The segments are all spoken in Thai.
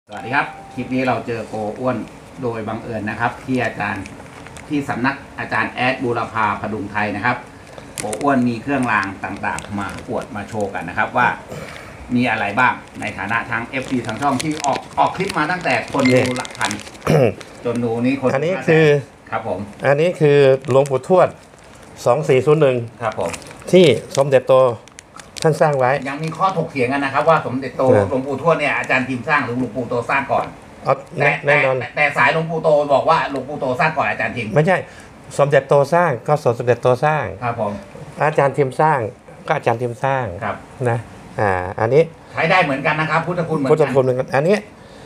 สวัสดีครับคลิปนี้เราเจอโกอ้วนโดยบังเอิญนะครับที่อาจารย์ที่สำนักอาจารย์แอดบูรพาพดุงไทยนะครับโกอ้วนมีเครื่องรางต่างๆมาอวดมาโชว์กันนะครับว่ามีอะไรบ้างในฐานะทั้ง FC ทางช่องที่ออกคลิปมาตั้งแต่คนดูหลักพัน จนดูนี้คนอันนี้คือครับผมอันนี้คือหลวงปู่ทวด2401 ครับผมที่สมเด็จโตท่านสร้างไว้ยังมีข้อถกเถียงกันนะครับว่าสมเด็จโตหลวงปู่ทวดเนี่ยอาจารย์พิมพ์สร้างหรือหลวงปู่โตสร้างก่อนแน่นอนแต่สายหลวงปู่โตบอกว่าหลวงปู่โตสร้างก่อนอาจารย์พิมพ์ไม่ใช่สมเด็จโตสร้างก็สมเด็จโตสร้างครับผมอาจารย์ทิมสร้างก็อาจารย์ทิมสร้างครับนะอันนี้ใช้ได้เหมือนกันนะครับพุทธคุณเหมือนกันพุทธคุณเหมือนกันอันนี้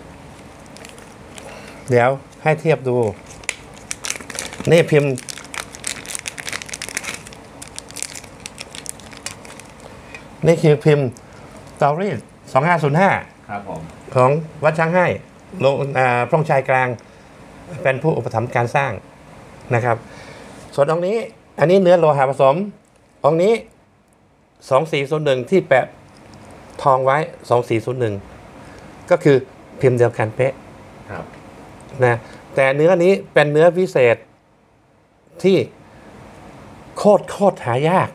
เดี๋ยวให้เทียบดูนี่พิมพ์นี่คือพิมพ์เตารีด2505 ครับผมของวัดช้างให้ลงพระองค์ชายกลางเป็นผู้อุปถัมภ์การสร้างนะครับส่วนองค์นี้อันนี้เนื้อโลหะผสมองค์นี้2401ที่แปะทองไว้2401ก็คือพิมพ์เดียวกันเป๊ะครับนะแต่เนื้อนี้เป็นเนื้อพิเศษที่โคตรหายาก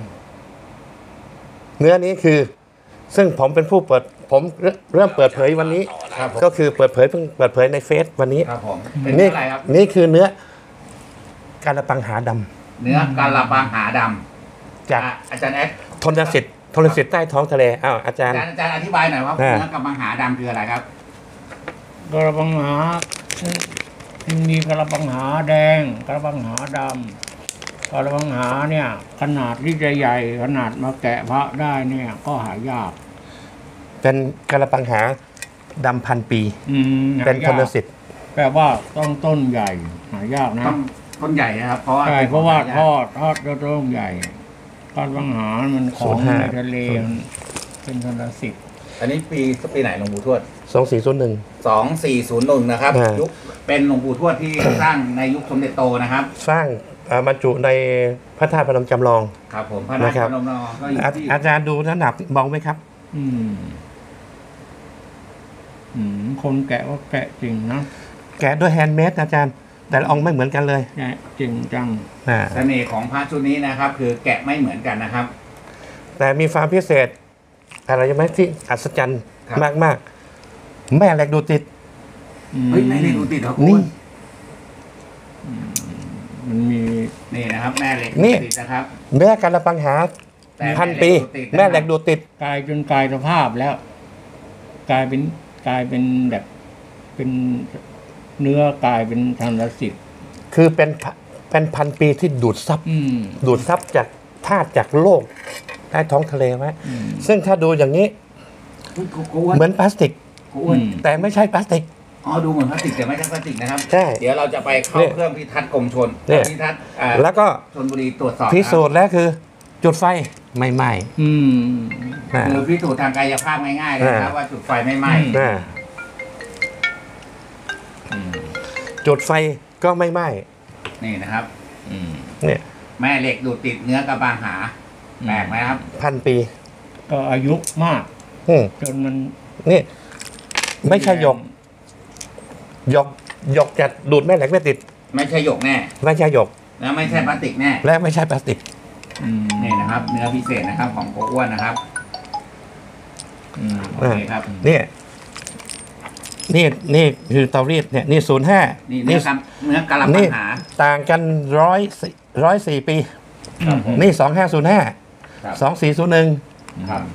เนื้อนี้คือซึ่งผมเป็นผู้ผมเริ่มเปิดเผยวันนี้ก็คือเพิ่งเปิดเผยในเฟซวันนี้ครับผมเป็นอะไรครับนี่คือเนื้อการละปังหาดำเนื้อการละปังหาดำจากอาจารย์แอดทนสิทธิ์ใต้ท้องทะเลอ้าวอาจารย์อธิบายหน่อยว่าเนื้อการละปังหาดำคืออะไรครับกระปังหามีกระปังหาแดงกระปังหาดำกระปังหาเนี่ยขนาดที่ใหญ่ขนาดมาแกะพระได้เนี่ยก็หายากเป็นกระปังหาดำพันปีเป็นทนสิทธิ์แปลว่าต้องต้นใหญ่หายากนะต้นใหญ่นะครับเพราะว่าทอดก็ต้นใหญ่กระปังหามันของในทะเลเป็นทนสิทธิ์อันนี้ปีไหนหลวงปู่ทวด 2401 นะครับยุคเป็นหลวงปู่ทวดที่สร้างในยุคสมเด็จโตนะครับสร้างบรรจุในพระธาตุพนมจำลองครับผมพระธาตุพนมจำลองก็อยู่ที่อาจารย์ดูน้ำหนักมองไหมครับคนแกะว่าแกะจริงนะแกะด้วยแฮนด์เมดอาจารย์แต่ละองค์ไม่เหมือนกันเลยจริงจังเสน่ห์ของพระชุดนี้นะครับคือแกะไม่เหมือนกันนะครับแต่มีความพิเศษอะไรใช่ไหมที่อัศจรรย์มากแม่เหล็กดูดติดแม่เหล็กดูดติดเหรอนี่มันมีนี่นะครับแม่เหล็กดูดติดนะครับเนื้อการละปังหาพันปีแม่เหล็กดูดติดกลายจนกลายสภาพแล้วกลายเป็นแบบเป็นเนื้อกลายเป็นทนสิทธิ์คือเป็นพันปีที่ดูดซับจากธาตุจากโลกใต้ท้องทะเลไว้ซึ่งถ้าดูอย่างนี้เหมือนพลาสติกแต่ไม่ใช่พลาสติกดูเหมือนพลาสติกแต่ไม่ใช่พลาสติกนะครับใช่เดี๋ยวเราจะไปเข้าเครื่องพิทักษ์กรมชลพิทักษ์แล้วก็ชลบุรีตรวจสอบพิสูจน์แล้วคือจุดไฟไม่ไหม้คือพิสูจน์ทางกายภาพง่ายๆเลยนะครับว่าจุดไฟไม่ไหม้จุดไฟก็ไม่ไหม้นี่นะครับเนี่ยแม่เหล็กดูดติดเนื้อกระบางหาแปลกไหมครับพันปีก็อายุมากจนมันนี่ไม่ใช่หยกจะดูดแม่เหล็กไม่ติดไม่ใช่หยกแน่ไม่ใช่หยกแล้วไม่ใช่พลาสติกแน่และไม่ใช่พลาสติกนี่นะครับเนื้อพิเศษนะครับของโกอ้วนนะครับโอเคครับนี่คือเตารีดเนี่ยนี่05 นี่เนื้อกะละปังหาต่างกัน104 ปีนี่2505 2401 ครับ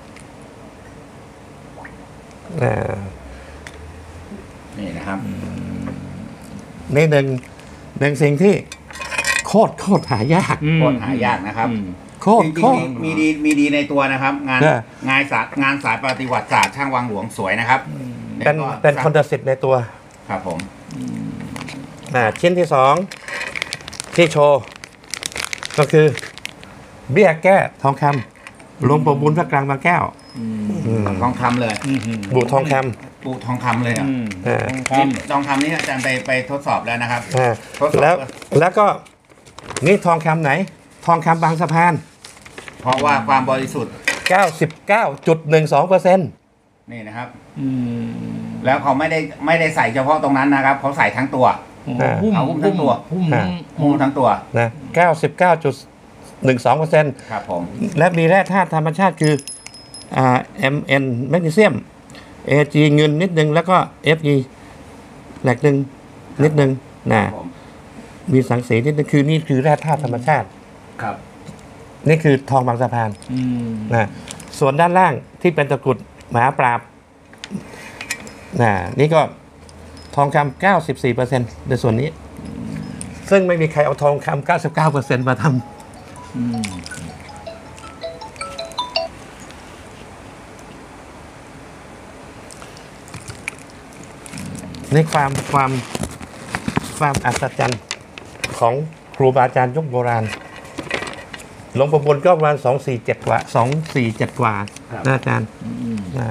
นี่นะครับนี่หนึ่งสิ่งที่โคตรหายากนะครับโคตรมีดีในตัวนะครับงานสายปฏิวัติศาสตร์ช่างวังหลวงสวยนะครับเป็นคอนเดสิตในตัวครับผมชิ้นที่สองที่โชว์ก็คือเบี้ยแก้ทองคำหลวงปู่บุญพระกลางบางแก้วทองคำเลยบุทองคำบุทองคำเลยทองคำนี้อาจารย์ไปทดสอบแล้วนะครับแล้วก็นี่ทองคำไหนทองคำบางสะพานเพราะว่าความบริสุทธิ์ 99.12% นี่นะครับแล้วเขาไม่ได้ใส่เฉพาะตรงนั้นนะครับเขาใส่ทั้งตัวหุ้มเอาหุ้มทั้งตัวหุ้มทั้งหุ้มทั้งตัวนะ99.12% ครับผมและมีแร่ธาตุธรรมชาติคือMn แมกนีเซียม Ag เงินนิดนึงแล้วก็ Fe แหลกหนึ่งนิดนึงนะครับผมมีสังสีนิดนึงคือนี่คือแร่ธาตุธรรมชาติครับนี่คือทองบางสะพานอืมนะส่วนด้านล่างที่เป็นตะกรุดมหาปราบนี่ก็ทองคำ 94% ในส่วนนี้ ซึ่งไม่มีใครเอาทองคำ 99% มาทอืมำนี่ความอัศจรรย์ของครูบาอาจารย์ยุคโบราณ หลวงปู่บุญก็ประมาณ247 กว่า 247 กว่าครับนะอาจารย์อืมอ่า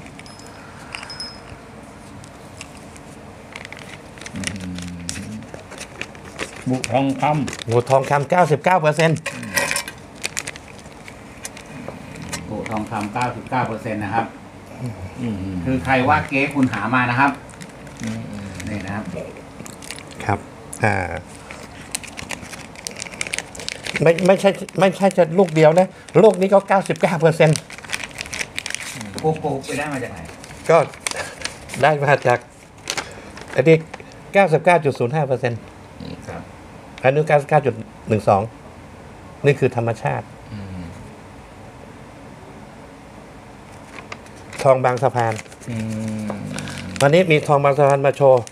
บุทองคหมูทองคำ 99% โอ้ทองคำ 99%นะครับำอืมคือใครว่าเก๊คุณหามานะครับ นี่นะครับครับไม่ใช่จะลูกเดียวนะ ลูกนี้ก็ 99% โกไปได้มาจากไหนก็ได้มาจากอันนี้ 99.05% ครับอันนี้ 99.12 นี่คือธรรมชาติ ทองบางสะพานอืมวันนี้มีทองบางสะพานมาโชว์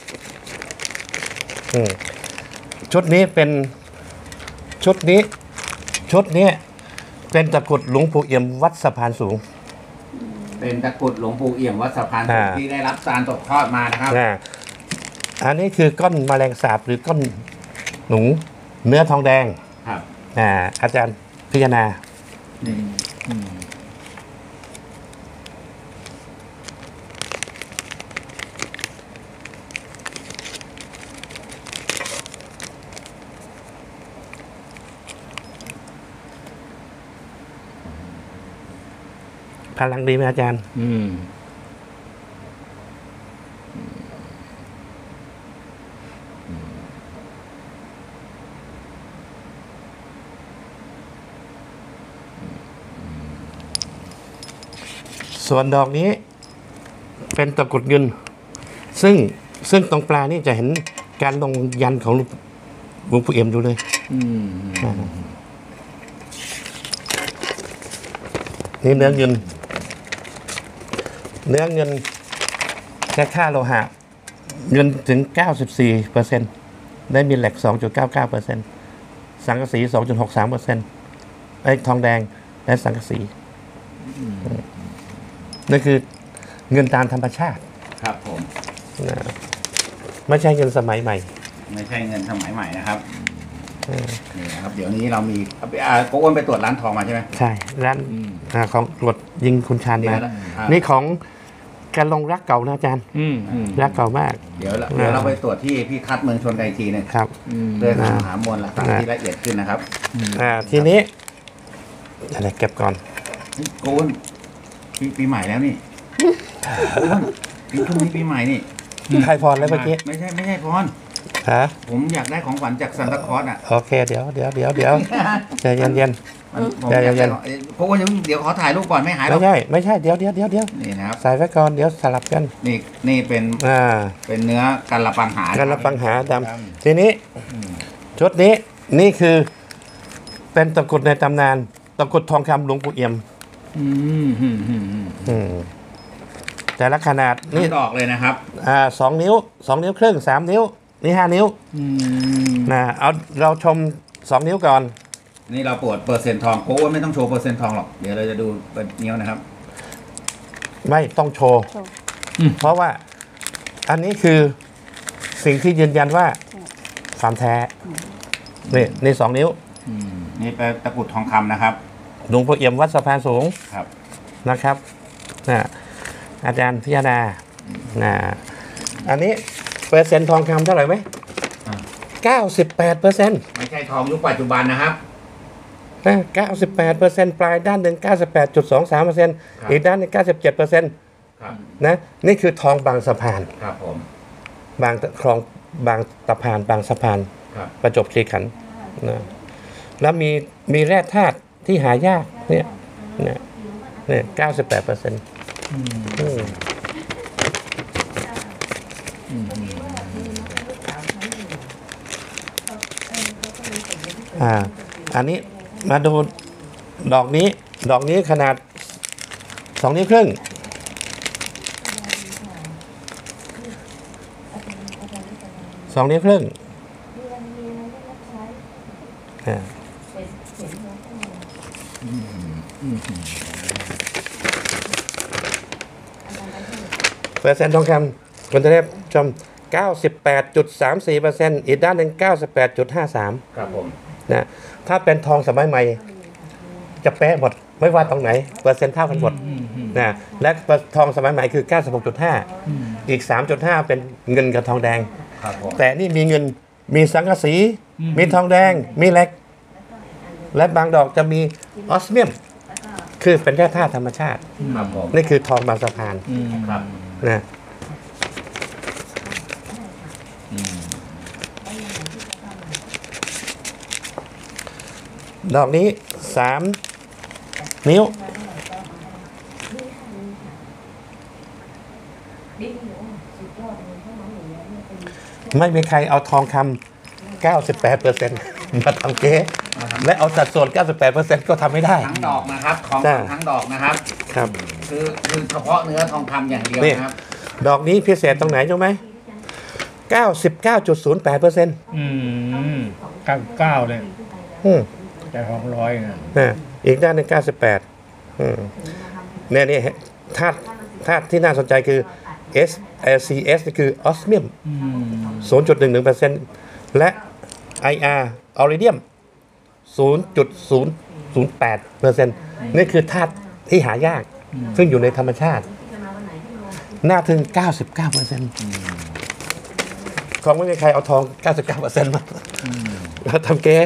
ชุดนี้เป็นชุดนี้เป็นตะกรุดหลวงปู่เอี่ยมวัดสะพานสูงเป็นตะกรุดหลวงปู่เอี่ยมวัดสะพานสูงที่ได้รับการตกทอดมานะครับอันนี้คือก้อนแมลงสาบหรือก้อนหนูเนื้อทองแดงครับอาจารย์พิจารณาอืมอืมพลังดีไหมอาจารย์อืมส่วนดอกนี้เป็นตะกรุดเงิน ซึ่งตรงปลายนี่จะเห็นการลงยันของหลวงปู่เอี่ยมดูเลยอืมนี่เนื้อเงิน แค่ค่าโลหะ เงินถึง 94% ได้มีแหลก 2.99% สังกะสี 2.63% ไอ้ทองแดงและสังกะสีนั่นคือเงินตามธรรมชาติครับผมนะไม่ใช่เงินสมัยใหม่ไม่ใช่เงินสมัยใหม่นะครับนี่นะครับ เดี๋ยวนี้เรามีโกอ้วนไปตรวจร้านทองมาใช่ไหมใช่ร้านของตรวจยิงคุณชาญเดี๋ยมาวนะนี่ของการลงรักเก่านะอาจารย์อืมอืมรักเก่ามากเดี๋ยวเราไปตรวจที่พี่คัดเมืองชนไกทีหนึงครับอืมเพื่อหามวลหลักฐานที่ละเอียดขึ้นนะครับทีนี้อะไรเก็บก่อนโกอ้วนปีใหม่แล้วนี่โกอ้วนช่วงนี้ปีใหม่นี่ใครพรแล้วเมื่อกี้ไม่ใช่พรฮะผมอยากได้ของขวัญจากซันตาคลอสอ่ะโอเค เดี๋ยวใจเย็นผมอยากได้โกอ้วนเดี๋ยวขอถ่ายรูปก่อนไม่หายๆหรอกไม่ใช่เดี๋ยวนี่นะครับใส่ไว้ก่อนเดี๋ยวสลับกันนี่เป็นอ่าเป็นเนื้อกันละปังหากันละปังหาดำทีนี้ชุดนี้นี่คือเป็นตะกรุดในตำนานตะกรุดทองคำหลวงปู่เอี่ยมอืมอืมอืมอืมแต่ละขนาดนี่นี่ดอกเลยนะครับ 2 นิ้ว 2 นิ้วครึ่ง 3 นิ้ว นี่ 5 นิ้วอืมเอาเราชม 2 นิ้วก่อนนี่เราเปอร์เซ็นต์ทองโค้ว่าไม่ต้องโชว์เปอร์เซ็นต์ทองหรอกเดี๋ยวเราจะดูเป็นนิ้วนะครับไม่ต้องโชว์ เพราะว่าอันนี้คือสิ่งที่ยืนยันว่าความแท้นี่2 นิ้วอืมนี่เป็นตะกรุดทองคำนะครับหลวงปู่เอี่ยมวัดสะพานสูงครับนะครับอาจารย์พิยาดาอันนี้เปอร์เซ็นต์ทองคำเท่าไหร่ไหม 98% ไม่ใช่ทองยุคปัจจุบันนะครับ 98%ปลายด้านหนึ่ง 98.23%อีกด้านหนึ่ง 97% ครับนะนี่คือทองบางสะพานครับผมบางคลองบางตะพานบางสะพานครับประจวบคีรีขันธ์นะแล้วมีแร่ธาตุที่หายากเนี่ย98%อันนี้มาดูดอกนี้ขนาด2 นิ้วครึ่ง2 นิ้วครึ่งเปอร์เซ็นต์ทองคำคุณจะได้ชม 98.34% อีกด้านหนึ่ง 98.53 ครับผมนะถ้าเป็นทองสมัยใหม่จะเป๊ะหมดไม่ว่าตรงไหนเปอร์เซ็นต์เท่ากันหมดนะและทองสมัยใหม่คือ 96.5 อีก 3.5 เป็นเงินกับทองแดงครับผมแต่นี่มีเงินมีสังกะสีมีทองแดงมีเหล็กและบางดอกจะมีออสเมียมคือเป็นแร่ธาตุธรรมชาติครับผมนี่คือทองบางสะพานครับนะดอกนี้3 นิ้วไม่มีใครเอาทองคำ 98% มาทำเก๊และเอาสัดส่วน 98% ก็ทำไม่ได้ทั้งดอกนะครับทองจ้ะคำทั้งดอกนะครับครับคือเฉพาะเนื้อทองคำอย่างเดียวนี่นะครับดอกนี้พิเศษตรงไหนรู้ไหม 99.08% 99เนี่ยอืมจะ200นะอีกด้านหนึ่ง98เนี่ยธาตุที่น่าสนใจคือ CS นี่คือออสเมียม 0.11% และ IR ออริเดียม 0.008% นี่คือธาตุที่หายาก ซึ่งอยู่ในธรรมชาติ น่าถึง 99% ของไม่มีใครเอาทอง 99% มาแล้วทำเก๊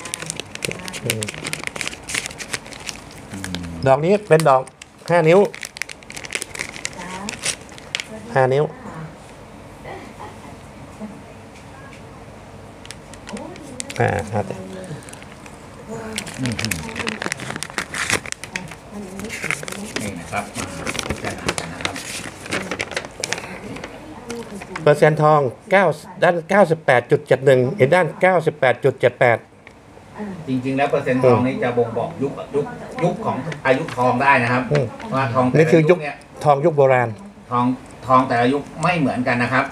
ดอกนี้เป็นดอก 5 นิ้ว 5 นิ้วครับนี่นะครับมาพิจารณากันนะครับเปอร์เซ็นต์ทอง9ด้าน 98.71 อีกด้าน 98.78 จริงๆแล้วเปอร์เซ็นต์ทองนี้จะบ่งบอกยุคของอายุทองได้นะครับว่าทองแต่นี่ละคือยุยุคคเนี่ยทองยุคโบราณทองแต่ละยุคไม่เหมือนกันนะครับ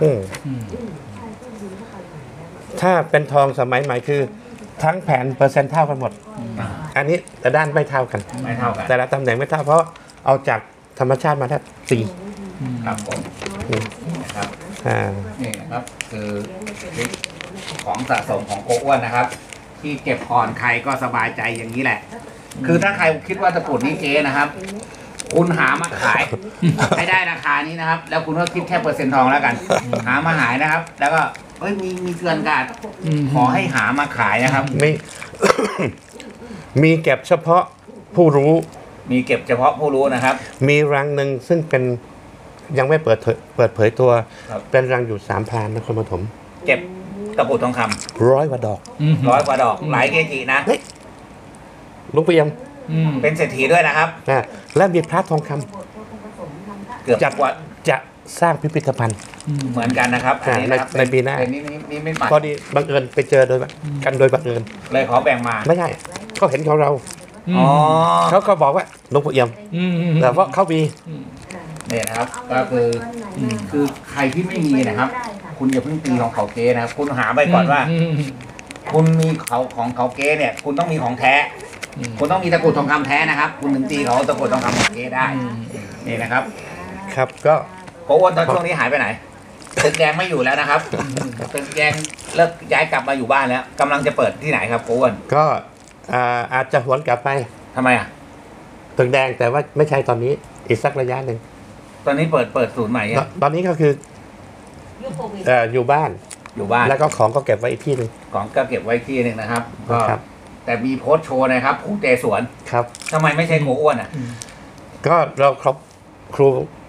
ถ้าเป็นทองสมัยใหม่คือทั้งแผ่นเปอร์เซ็นต์เท่ากันหมด อันนี้แต่ด้านไม่เท่ากันไม่เท่ากันแต่ละตำแหน่งไม่เท่าเพราะเอาจากธรรมชาติมาแค่สี่ครับผมนะครับ นี่นะครับคือของสะสมของโกอ้วนนะครับ ที่เก็บก่อนใครก็สบายใจอย่างนี้แหละ คือถ้าใครคิดว่าตะกรุดนี้เก๊นะครับ คุณหามาขาย ให้ได้ราคานี้นะครับ แล้วคุณก็คิดแค่เปอร์เซ็นต์ทองแล้วกัน หามาหายนะครับ แล้วก็มีเกินการขอให้หามาขายนะครับมี มีเก็บเฉพาะผู้รู้มีเก็บเฉพาะผู้รู้นะครับมีรังหนึ่งซึ่งเป็นยังไม่เปิดเผยตัวครับเป็นรังอยู่3 พรานนครปฐมเก็บตะกรุดทองค 100 กว่าดอกำ100 กว่าดอกหลายเกจินะลุงเปียมเป็นเศรษฐีด้วยนะครับและมีพระทองคำเกือบจัดกว่าจะสร้างพิพิธภัณฑ์เหมือนกันนะครับอันนี้นะครับในปีหน้าเป็นนี่ไม่ปัดพอดีบังเอิญไปเจอโดยบังเอิญเลยขอแบ่งมาไม่ใช่เขาเห็นของเราอ๋อเขาก็บอกว่าหลวงปู่เอี่ยมแต่ว่าเขามีเนี่ยนะครับ ก็คือใครที่ไม่มีนะครับ คุณอย่าเพิ่งตีของเขาเก๊นะครับ คุณหาไปก่อนว่า คุณมีของเขาเก๊เนี่ย คุณต้องมีของแท้ คุณต้องมีตะกรุดทองคำแท้นะครับ คุณถึงตีเขาตะกรุดทองคำของเก๊ได้ นี่นะครับครับก็โกอ้วนตอนช่วงนี้หายไปไหนตึกแดงไม่อยู่แล้วนะครับตึกแดงเลิกย้ายกลับมาอยู่บ้านแล้วกำลังจะเปิดที่ไหนครับโกอ้วนก็อาจจะหวนกลับไปทำไมอ่ะตึกแดงแต่ว่าไม่ใช่ตอนนี้อีกสักระยะหนึ่งตอนนี้เปิดศูนย์ใหม่อะตอนนี้ก็คืออยู่บ้านอยู่บ้านแล้วก็ของก็เก็บไว้อีกที่หนึ่งของก็เก็บไว้ที่หนึ่งนะครับก็ครับแต่มีโพสต์โชว์นะครับครูเตสวนครับทำไมไม่ใช่โกอ้วนอ่ะก็เราครู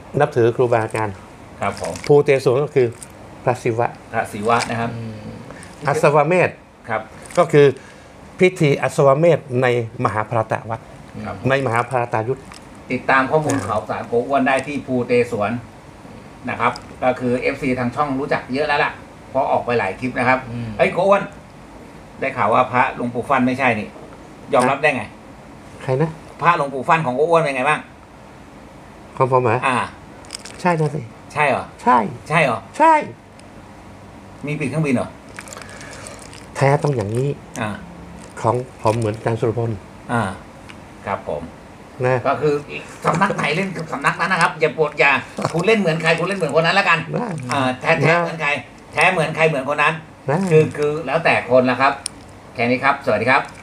นับถือครูบาอาจารย์ครับผมภูเตศวรก็คือพระศิวะพระศิวะนะครับอัศวเมธครับก็คือพิธีอัศวเมธในมหาภารตวัตรครับในมหาภารตายุทธติดตามข้อมูลข่าวสารโกอ้วนได้ที่ภูเตสวนนะครับ ก็คือ FC ทางช่องรู้จักเยอะแล้วล่ะเพราะออกไปหลายคลิปนะครับเฮ้ยโกอ้วนได้ข่าวว่าพระหลวงปู่ฟั่นไม่ใช่นี่ ยอมรับได้ไงใครนะพระหลวงปู่ฟั่นของโกอ้วนเป็นไงบ้างของผมเหรออ่าใช่นะสิใช่เหรอใช่ใช่เหรอใช่มีปีกเครื่องบินเหรอแท้ต้องอย่างนี้อ่าของผมเหมือนอาจารย์สุรพลอ่า ครับผมนะก็คือสำนักไหนเล่นกับสำนักนั้นนะครับ อย่าปวดอย่าคุณเล่นเหมือนใครคุณเล่นเหมือนคนนั้นแล้วกันนะแท้เหมือนใคร แท้เหมือนใครเหมือนคนนั้นนะคือแล้วแต่คนละครับ แค่นี้ครับ สวัสดีครับ